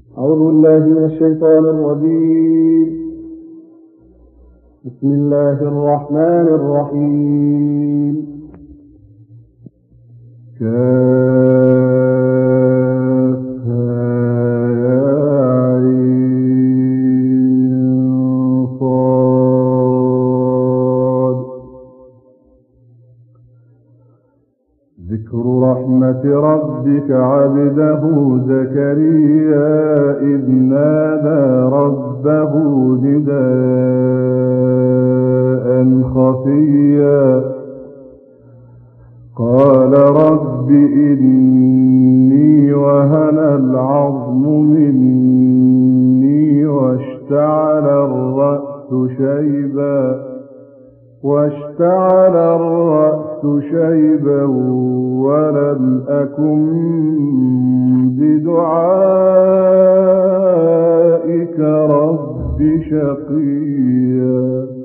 أعوذ بالله من الشيطان الرجيم. بسم الله الرحمن الرحيم. ذكر رحمة ربك عبده زكريا إذ نادى ربه نداء خفيا قال رب إني وهن العظم مني واشتعل الرأس شيبا ولم أكن بدعائك رب شقيا.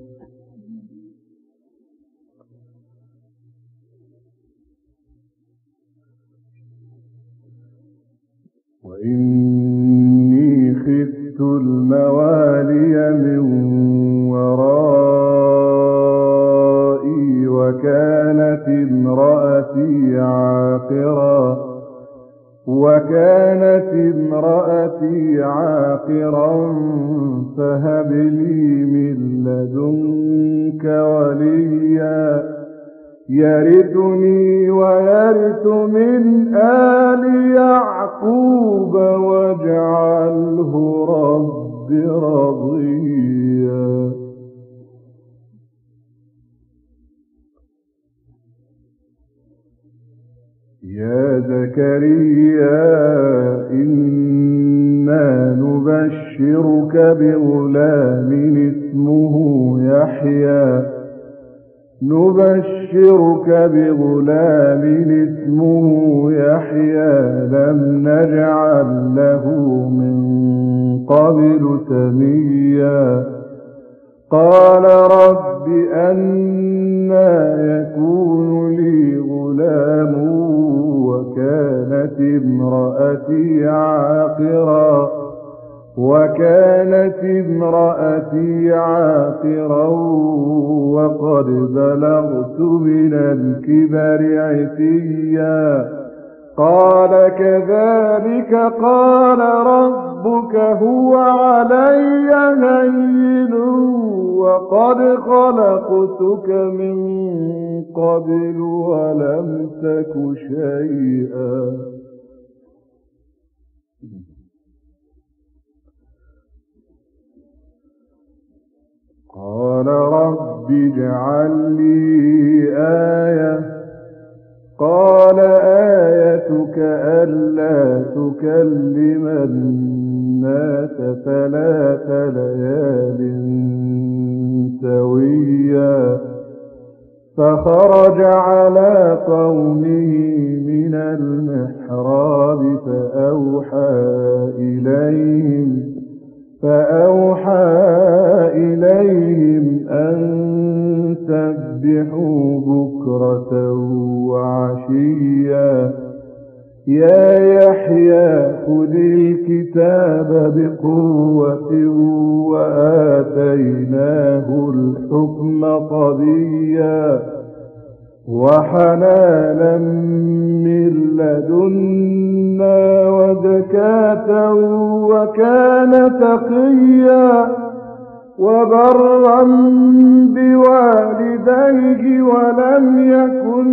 وإني خفت الموالي من ورائي وكانت امرأتي عاقرا فهب لي من لدنك وليا يرثني ويرث من آل يعقوب واجعله رب رضيا. يا زكريا إنا نبشرك بغلام اسمه يحيى لم نجعل له من قبل سميا. قال رب أنى يكون لي غلام وكانت امرأتي عاقرا وقد بلغت من الكبر عتيا. قال كذلك قال ربك هو علي هين وقد خلقتك من قبل ولم تك شيئا. قال رب اجعل لي آية. قال آيتك ألا تكلم الناس 3 ليال سويا. فخرج على قومه من المحراب فأوحى إليهم أن سبحوا بكرة وعشيا. يا يحيى خذ الكتاب بقوة وآتيناه الحكم صبيا وحنانا من لدنا وزكاة وكان تقيا وبرا بوالديه ولم يكن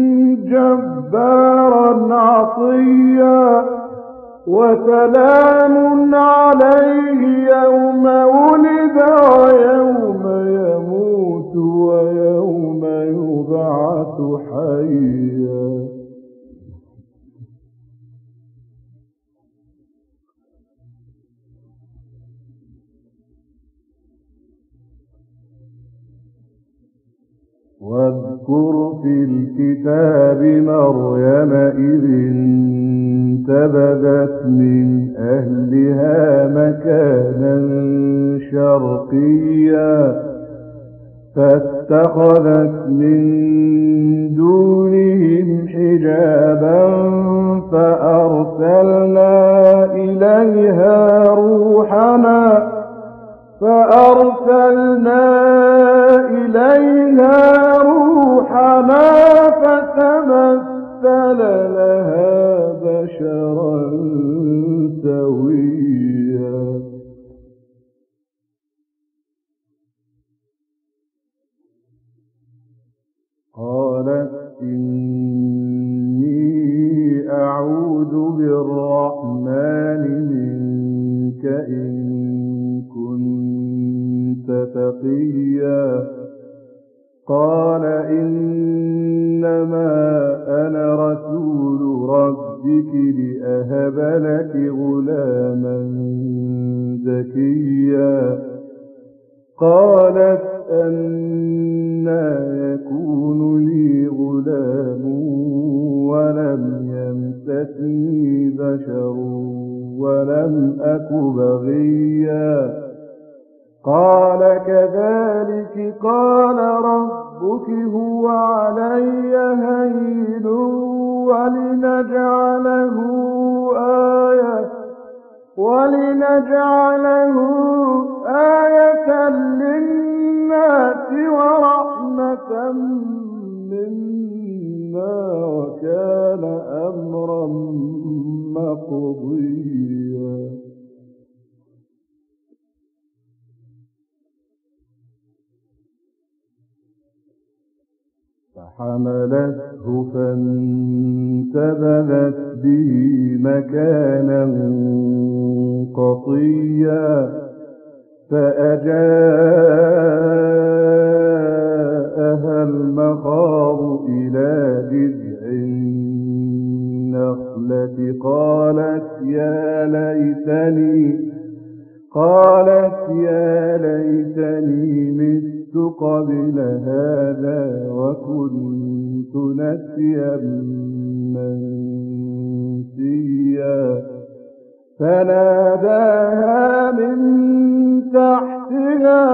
جبارا عصيا. وسلام عليه يوم ولد ويوم يموت ويوم يبعث حيا. واذكر في الكتاب مريم إذ انتبذت من أهلها مكانا شرقيا فاتخذت من دونهم حجابا فأرسلنا إليها مثل لها بشرا سويا قالت إني أعوذ بالرحمن منك إن كنت تقيا قال إنما أنا رسول ربك لأهب لك غلاما زكيا قالت أنى يكون لي غلام ولم يمسسني بشر ولم أك بغيا قال كذلك قال ربك هو علي هين ولنجعله آية للناس ورحمة منا وكان أمرا مقضيا فحملته فانتبذت به مكانا قصيا فأجاءها المخاض إلى جذع النخلة قالت يا ليتني مت قبل هذا وكنت نسيا منسيا فناداها من تحتها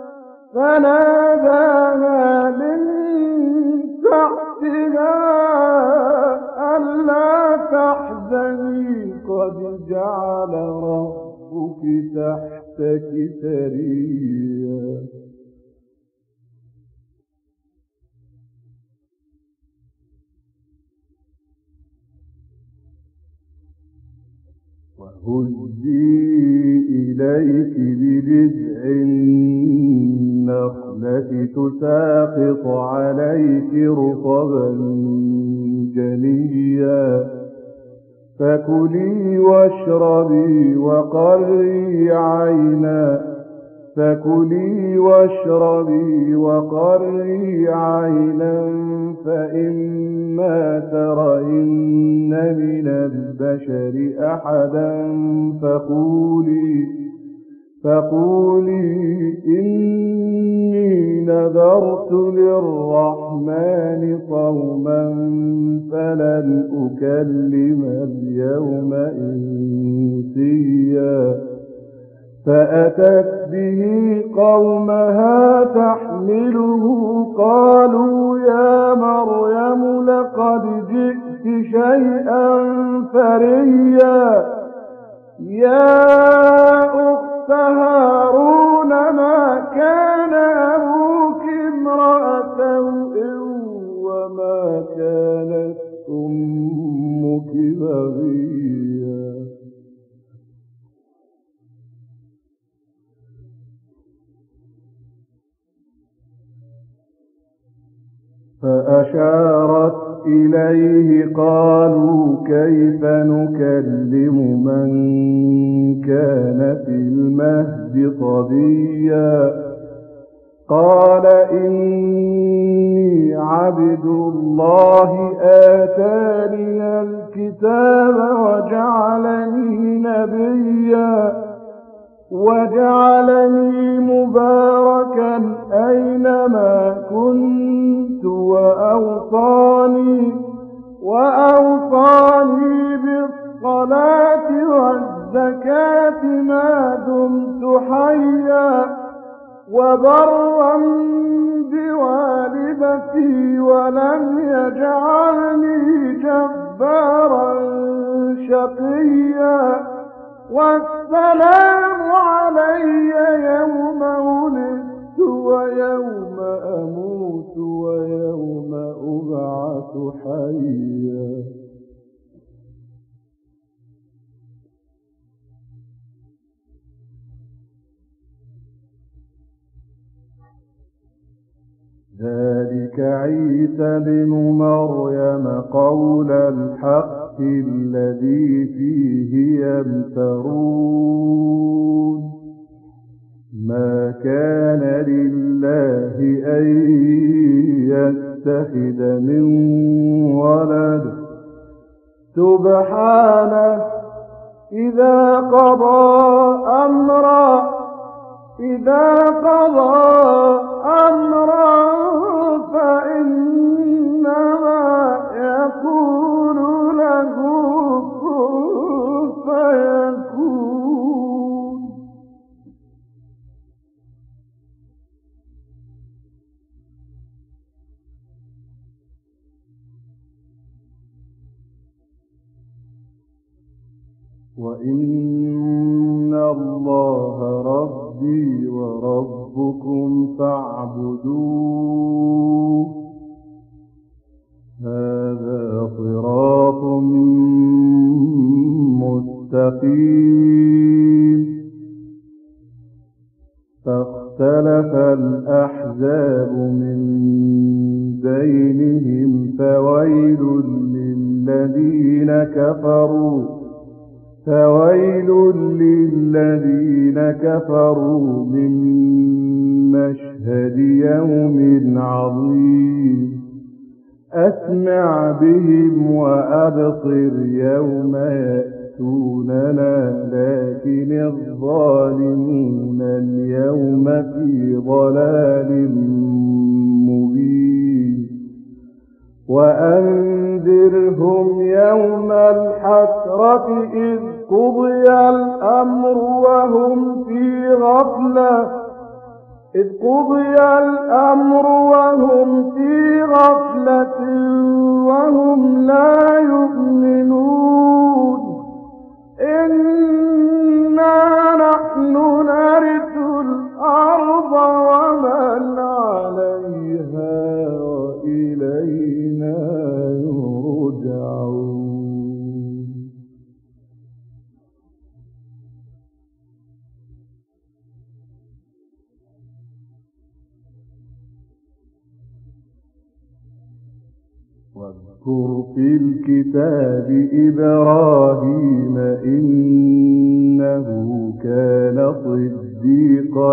ألا تحزني قد جعل ربك تحتك سريا وهزي إليك بجذع النخلة تساقط عليك رطبا جنيا فكلي واشربي وقري عينا فإما ترين من البشر أحدا فقولي إني نذرت للرحمن صوما فلن أكلم اليوم إنسيا فأتت به قومها تحمله قالوا يا مريم لقد جئت شيئا فريا يا أخت هارون ما كان أبوك امرأ سوء وما كانت أمك بغيا فأشارت إليه قالوا كيف نكلم من كان في المهد صبيا قال إني عبد الله آتاني الكتاب وجعلني مباركا أينما كنت وأوصاني بالصلاة والزكاة ما دمت حيا وبرا بوالدتي ولم يجعلني جبارا شقيا والسلام علي يوم ولدت ويوم أموت ويوم أبعث حيا. ذلك عيسى بن مريم قول الحق الذي فيه يمترون. ما كان لله أن يتخذ من ولد سبحانه إذا قضى أمرا فإنما يقول له كن فيكون. وإن الله ربي وربكم فاعبدوه هذا صراط مستقيم. فاختلف الأحزاب من بينهم فويل للذين كفروا من مشهد يوم عظيم. أسمع بهم وأبصر يوم يأتوننا لكن الظالمون اليوم في ضلال مبين. وأنذرهم يوم الحسرة إذ قضي الأمر وهم في غفلة وهم لا يؤمنون. إنا نحن نرث الأرض ومن عليها وإلينا يرجعون. واذكر في الكتاب إبراهيم إنه كان صديقا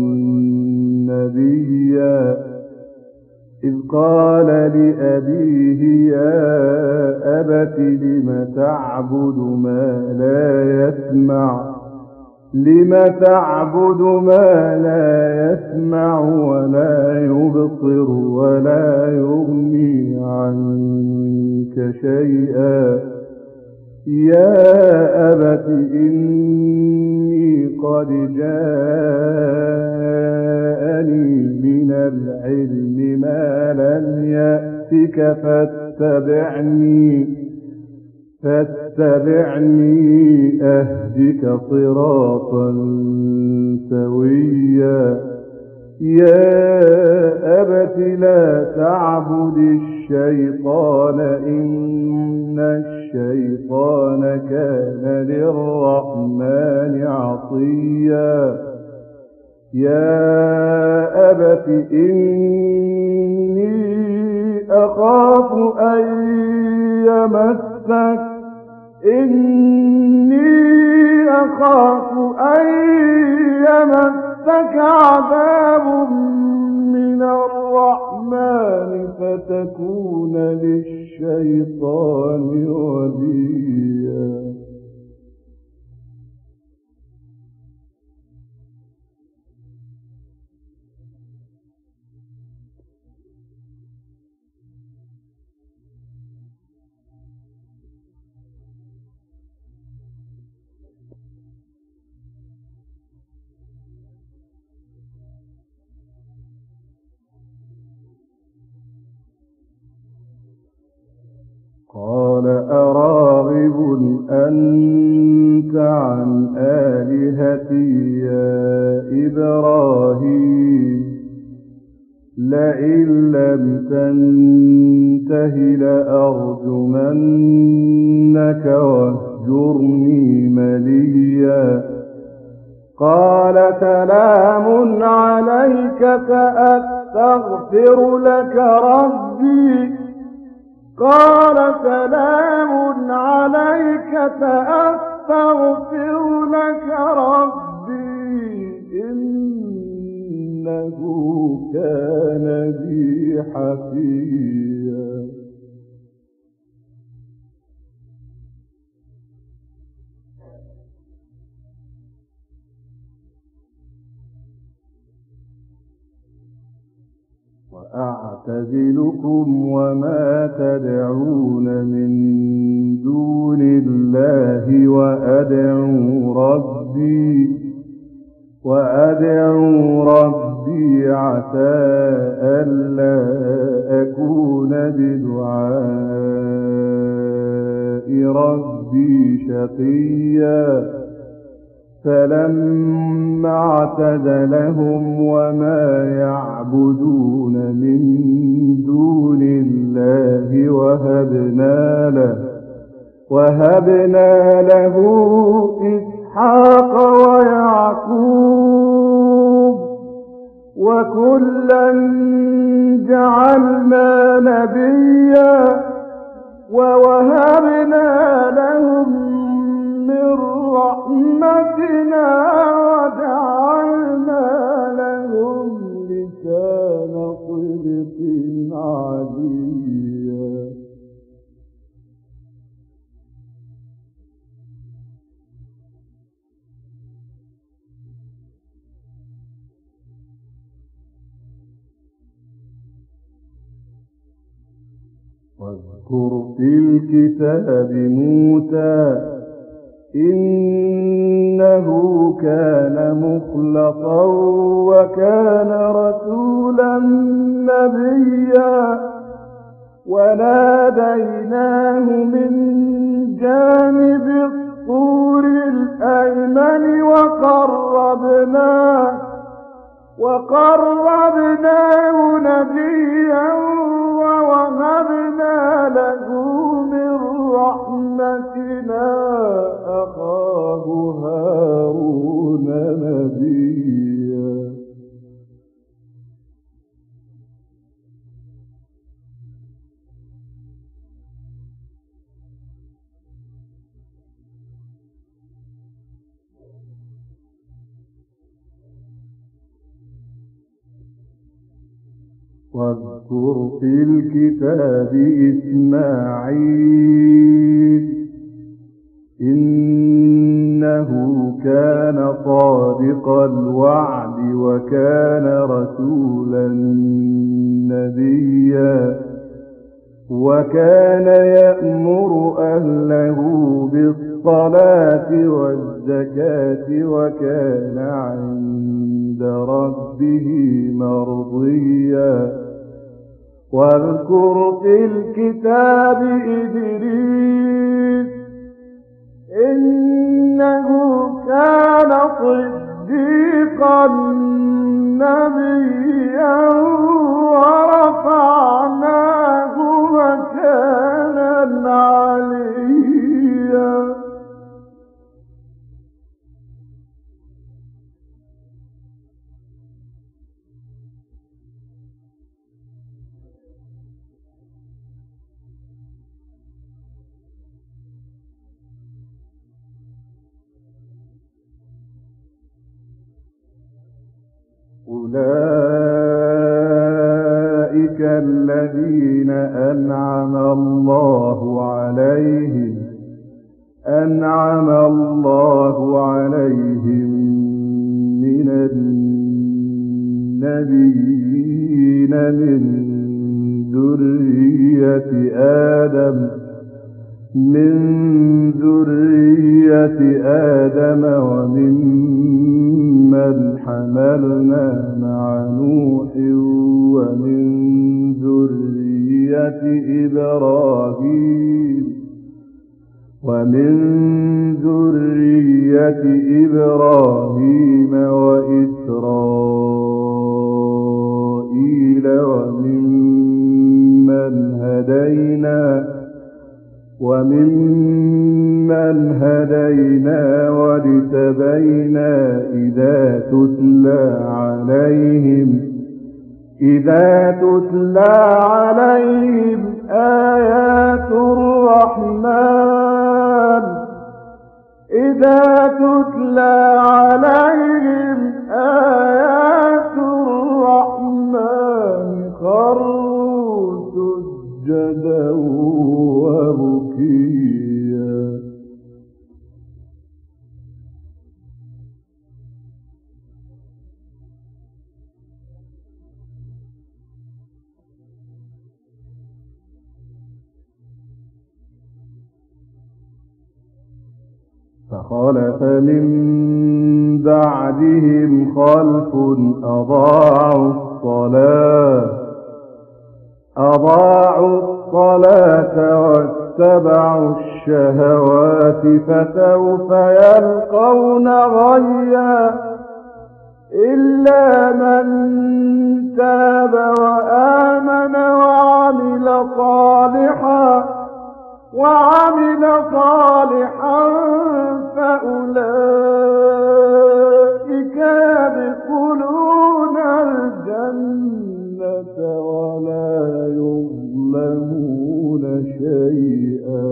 نبيا إذ قال لأبيه يا أبت لم تعبد ما لا يسمع ولا يبصر ولا يغني عنك شيئا. يا أبت إني قد جاءني من العلم ما لم يأتك فاتبعني أهدك صراطا سويا. يا أبت لا تعبد الشيطان إن الشيطان كان للرحمن عصيا. يا أبت إني أخاف أن يمسك عذاب من الرحمن فتكون للشيطان وليا. قال أراغب أنت عن آلهتي يا إبراهيم لئن لم تنته لأرجمنك واهجرني مليا قال سلام عليك سأستغفر لك ربي قال سلام عليك سأستغفر لك ربي إنه كان بي حفيا وأعتزلكم وما تدعون من دون الله وأدعو ربي عسى ألا أكون بدعاء ربي شقيا فلما اعتزلهم وما يعبدون من دون الله وهبنا له إسحاق ويعقوب وكلا جعلنا نبيا ووهبنا لهم من رحمتنا وجعلنا لهم لسان صدق عليا واذكر في الكتاب موسى إنه كان مخلصا وكان رسولا نبيا وناديناه من جانب الطور الأيمن وقربناه نبيا ووهبنا له من رحمتنا أخاه هارون نبيا واذكر في الكتاب إسماعيل إنه كان صادق الوعد وكان رسولا نبيا وكان يأمر أهله بالصلاة والزكاة وكان عند ربه مرضيا واذكر في الكتاب إدريس إنه كان صديقا نبيا ورفعناه مكانا عليا أولئك الذين أنعم الله عليهم من النبيين من ذرية آدم وممن حملنا مع نوح ومن ذرية إبراهيم وإسرائيل قيل وممن هدينا واجتبينا إذا تتلى عليهم آيات الرحمن خروا سجدا وبكيا. فخلف من بعدهم خلف أضاعوا الصلاة واتبعوا الشهوات فسوف يلقون غيا إلا من تاب وآمن وعمل صالحا فأولئك يدخلون الجنة ولا يظلمون شيئا.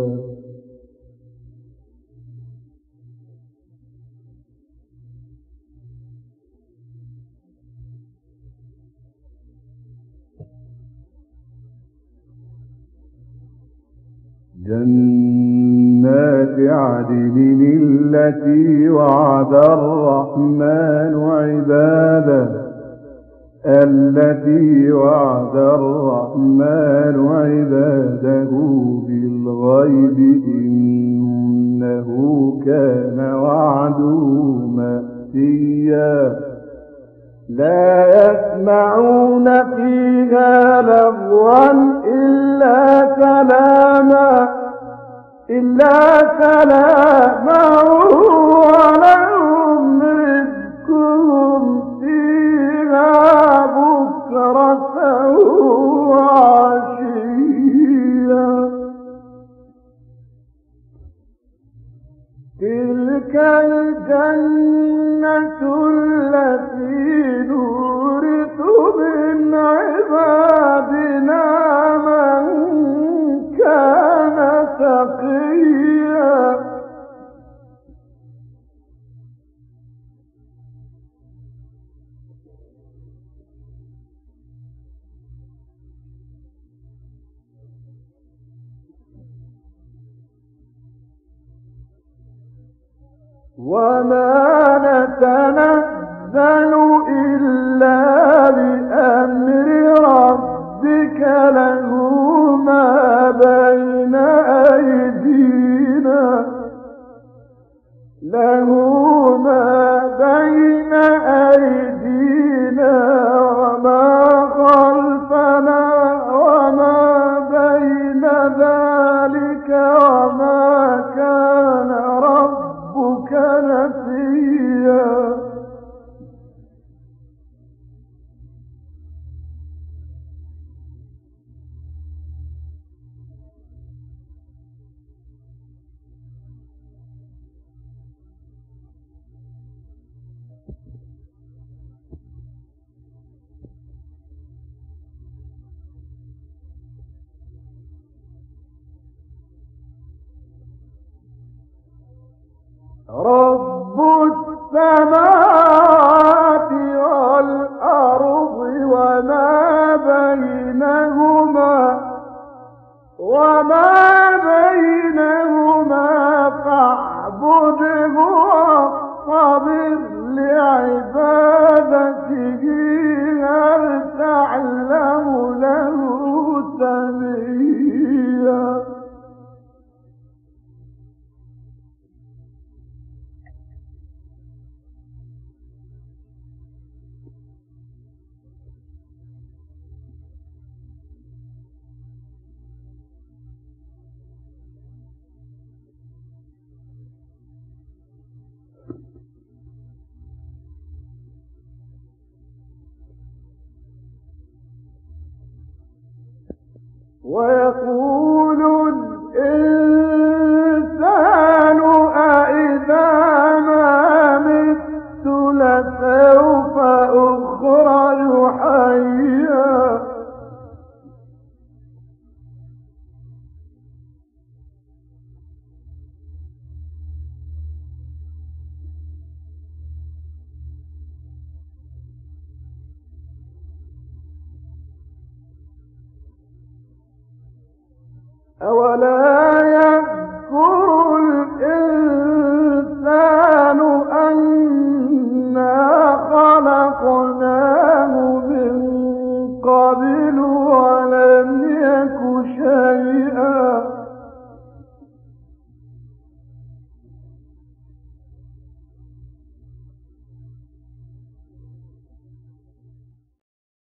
جنات عدن التي وعد الرحمن عباده بالغيب إنه كان وعده مأتيا. لا يسمعون فيها لغوا إلا سلاما ولهم رزقهم فيها بكرة وعشيا. تلك الجنة التي نورث من عبادنا من كان تقيا. وما نتنزل إلا بأمر ربك له ما بين أيدينا وما خلفنا وما بين ذلك وما كان ربك نسيا. رب السماوات والأرض وما بينهما فاعبده واصطبر لعبادته هل تعلم له سميا. ويقول الإنسان أإذا ما مت لسوف أخرج حيا. أولا